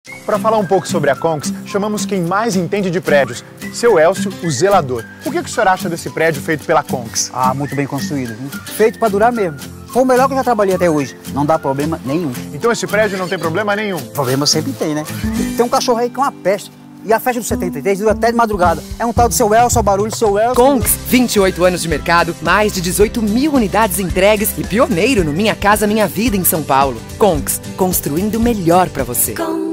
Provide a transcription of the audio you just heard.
Para falar um pouco sobre a Conx, chamamos quem mais entende de prédios, seu Elcio, o zelador. O que o senhor acha desse prédio feito pela Conx? Ah, muito bem construído, viu? Feito para durar mesmo. Foi o melhor que eu já trabalhei até hoje. Não dá problema nenhum. Então esse prédio não tem problema nenhum? Problema sempre tem, né? Tem um cachorro aí que é uma peste. E a festa do 73 dura até de madrugada. É um tal de seu Elcio, o barulho, seu Elcio... Conx, 28 anos de mercado, mais de 18 mil unidades entregues e pioneiro no Minha Casa Minha Vida em São Paulo. Conx, construindo o melhor para você.